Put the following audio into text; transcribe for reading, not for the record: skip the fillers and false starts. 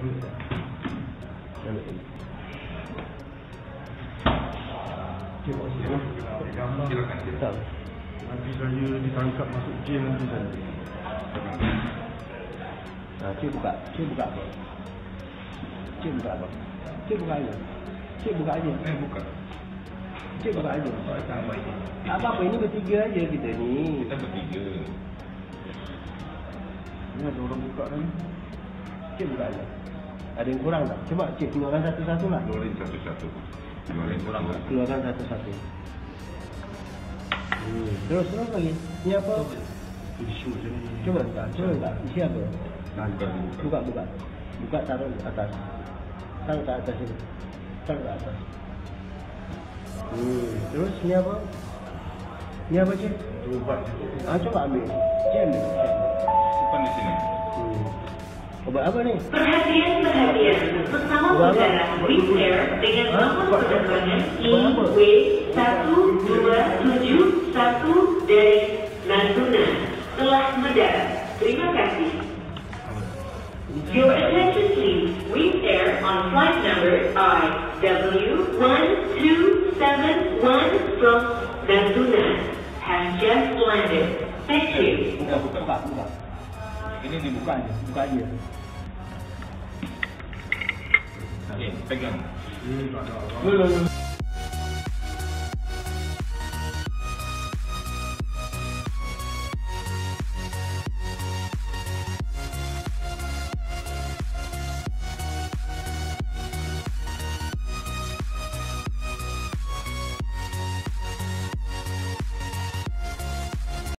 Silakan. Nanti saya ditangkap masuk jail nanti saya. Cik buka apa? Cik buka apa? Cik buka aja. Cik buka aja. Buka. Cik buka aja. Apa ini bertiga aja kita ni. Kita bertiga. Ini ada orang buka kan? Cik buka aja. Ada yang kurang tak? Coba cik keluarkan satu-satu lah. Keluarin satu-satu. Keluarkan satu-satu. Terus lagi. Ini apa? Coba tak? Isi apa? Buka. Buka taruh di atas. Taruh ke atas ini. Taruh ke atas. Terus ini apa? Ini apa cik? Coba ambil. Cik ambil. Simpan di sini. Obat apa ni? Perhatian. Pesawat udara Wings Air dengan nomor penerbangan IW1271 dari Natuna telah mendarat. Terima kasih. Your attention please. Wings Air on flight number IW1271 from Natuna has just landed. Thank you. Buka. Ini dibuka aja. Buka aja. Okey, pegang. Belum.